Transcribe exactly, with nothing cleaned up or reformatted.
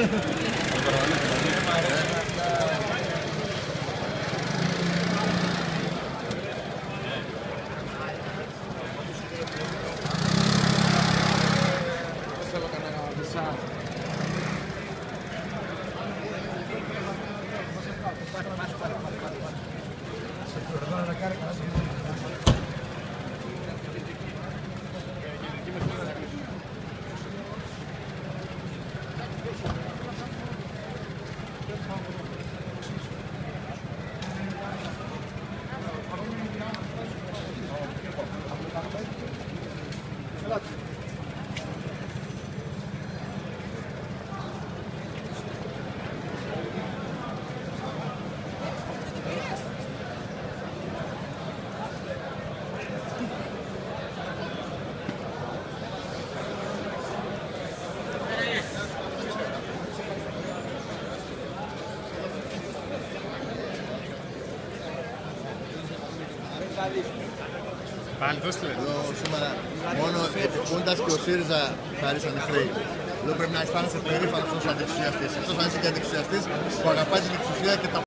Πάλι δώστε. Εδώ σήμερα μόνο επικούντας και ο ΣΥΡΙΖΑ χαρίσανε χρέη. Εδώ πρέπει να αισθάνεσαι περήφανος ως αντιεξουσιαστής. Εκτός αν είσαι και αντιεξουσιαστής που αγαπάει την εξουσία και τα